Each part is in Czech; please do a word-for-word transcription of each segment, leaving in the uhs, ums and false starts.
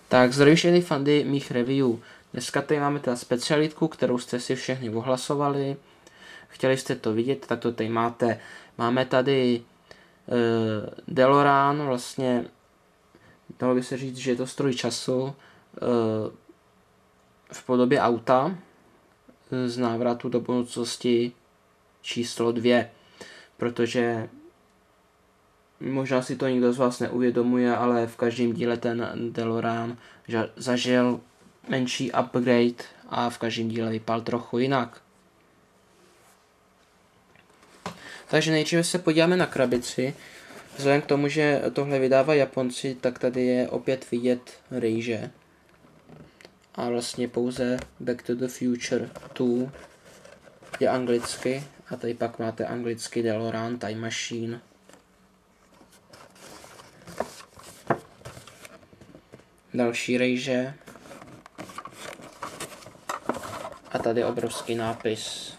Tak, zdravím všechny fandy mých review. Dneska tady máme teda specialitku, kterou jste si všechny ohlasovali. Chtěli jste to vidět, tak to tady máte. Máme tady uh, DeLorean, vlastně dalo by se říct, že je to stroj času uh, v podobě auta z návratu do budoucnosti číslo dvě. Protože možná si to nikdo z vás neuvědomuje, ale v každém díle ten DeLorean zažil menší upgrade a v každém díle vypadal trochu jinak. Takže nejdříve se podíváme na krabici. Vzhledem k tomu, že tohle vydává Japonci, tak tady je opět vidět rejže. A vlastně pouze Back to the Future dva je anglicky. A tady pak máte anglicky DeLorean Time Machine. Další rejže. A tady obrovský nápis,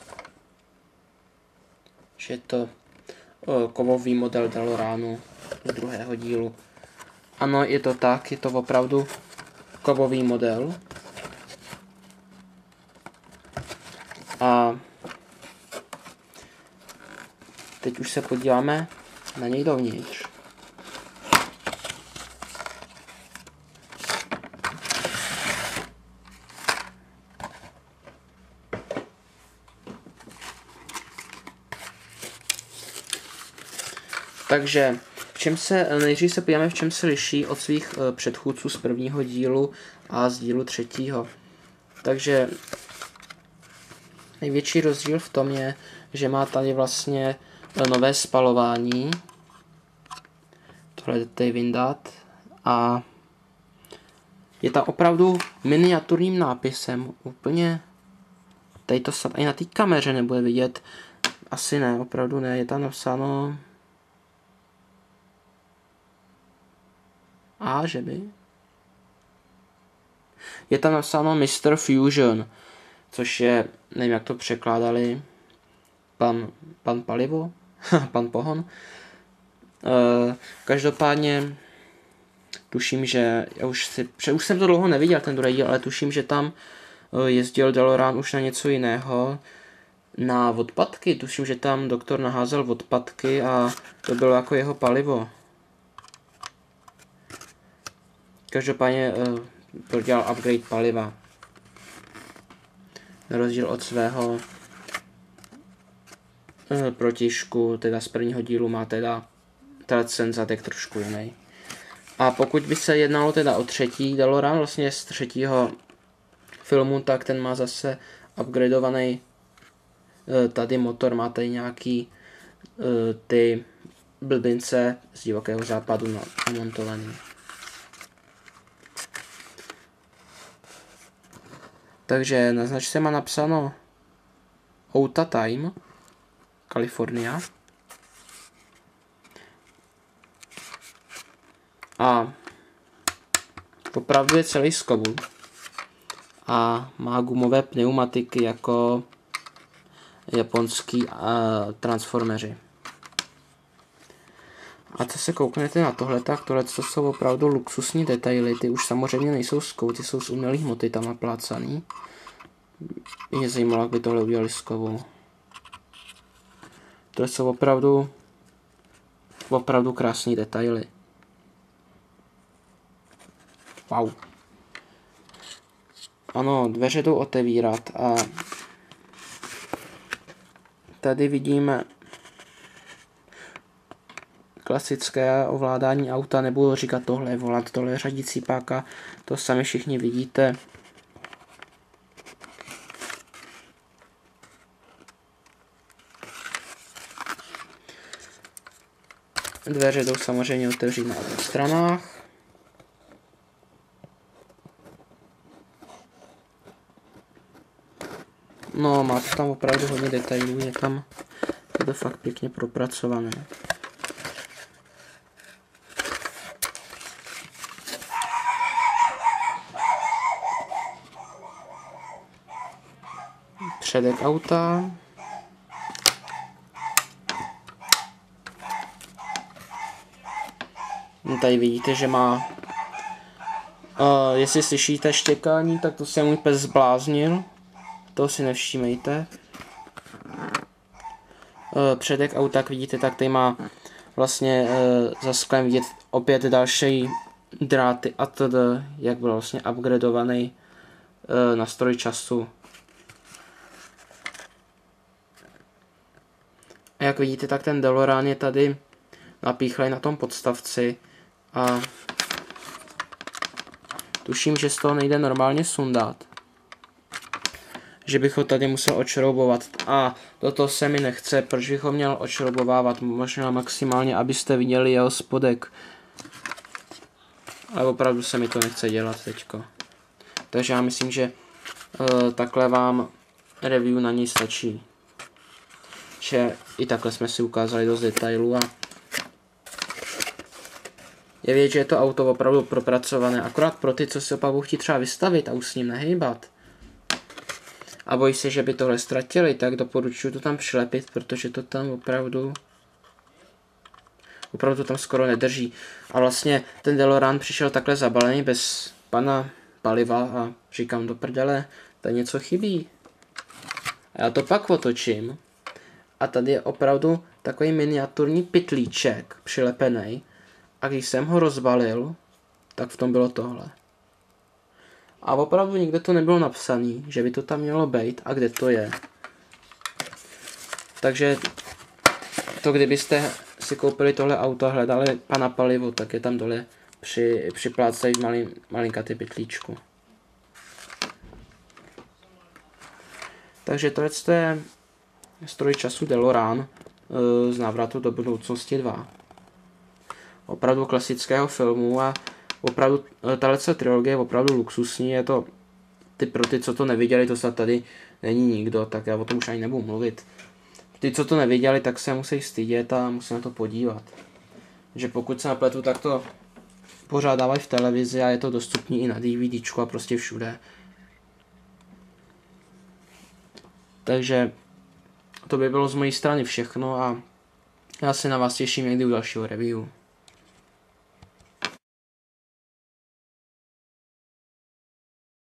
že je to o, kovový model DeLoreanu z druhého dílu. Ano, je to tak, je to opravdu kovový model. A teď už se podíváme na něj dovnitř. Takže v čem se, nejdřív se podíváme, v čem se liší od svých uh, předchůdců z prvního dílu a z dílu třetího. Takže největší rozdíl v tom je, že má tady vlastně nové spalování. Tohle tady vyndat. A je tam opravdu miniaturním nápisem. Úplně tady to i na té kameře nebude vidět. Asi ne, opravdu ne. Je tam napsáno A, že by? Je tam napsáno mister Fusion, což je, nevím jak to překládali, pan, pan palivo, pan pohon. E, každopádně tuším, že, já už, si, už jsem to dlouho neviděl, ten druhý díl, ale tuším, že tam jezdil DeLorean už na něco jiného, na odpadky. Tuším, že tam doktor naházel odpadky a to bylo jako jeho palivo. Každopádně uh, prodělal upgrade paliva. Na rozdíl od svého uh, protižku, teda z prvního dílu má teda ten zadek trošku jiný. A pokud by se jednalo teda o třetí DeLorean, vlastně z třetího filmu, tak ten má zase upgradeovaný uh, tady motor, má tady nějaký uh, ty blbince z divokého západu namontovaný. Takže na značce má napsáno Outa Time, Kalifornia. A opravdu je celý z kovu. A má gumové pneumatiky jako japonský uh, transformeři. A co se kouknete na tohle, tak tohle to jsou opravdu luxusní detaily, ty už samozřejmě nejsou z kovu, ty jsou z umělých hmoty tam naplácaný. Mě zajímalo, jak by tohle udělali z kovu. To jsou opravdu, opravdu krásné detaily. Wow. Ano, dveře jdou otevírat a tady vidíme klasické ovládání auta, nebudu říkat tohle volat, tohle je řadící páka, to sami všichni vidíte. Dveře jdou samozřejmě otevřít na obou stranách. No, má to tam opravdu hodně detailů, je tam je to fakt pěkně propracované. Předek auta. Tady vidíte, že má Uh, jestli slyšíte štěkání, tak to se můj pes zbláznil. To si nevšímejte. Uh, předek auta, jak vidíte, tak tady má vlastně uh, za sklem vidět opět další dráty a td. Jak byl vlastně upgradovaný uh, na stroj času. A jak vidíte, tak ten DeLorean je tady napíchlej na tom podstavci a tuším, že z toho nejde normálně sundat. Že bych ho tady musel odšroubovat. A toto se mi nechce, proč bych ho měl odšroubovávat, možná maximálně, abyste viděli jeho spodek. Ale opravdu se mi to nechce dělat teďko. Takže já myslím, že uh, takhle vám review na něj stačí. Že i takhle jsme si ukázali dost detailů a je vidět, že je to auto opravdu propracované, akorát pro ty, co si opravdu chtít třeba vystavit a už s ním nehejbat. A bojí se, že by tohle ztratili, tak doporučuji to tam přilepit, protože to tam opravdu opravdu to tam skoro nedrží. A vlastně ten DeLorean přišel takhle zabalený bez pana paliva a říkám do prdele, tady něco chybí. A já to pak otočím a tady je opravdu takový miniaturní pytlíček přilepený. A když jsem ho rozbalil, tak v tom bylo tohle. A opravdu nikde to nebylo napsané, že by to tam mělo být a kde to je. Takže to, kdybyste si koupili tohle auto a hledali pana palivo, tak je tam dole při, připlácají malin, malinkatý pytlíčku. Takže tohle je stroj času DeLorean z Návratu do budoucnosti dva. Opravdu klasického filmu a opravdu tato trilogie je opravdu luxusní, je to ty pro ty, co to neviděli, to snad tady není nikdo, tak já o tom už ani nebudu mluvit. Ty, co to neviděli, tak se musí stydět a musí na to podívat. Že pokud se napletu, tak to pořád dávají v televizi a je to dostupný i na DVDčku a prostě všude. Takže to by bylo z mojí strany všechno a já se na vás těším někdy u dalšího review.